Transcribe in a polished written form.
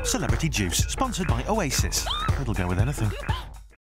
Celebrity Juice, sponsored by Oasis. It'll go with anything.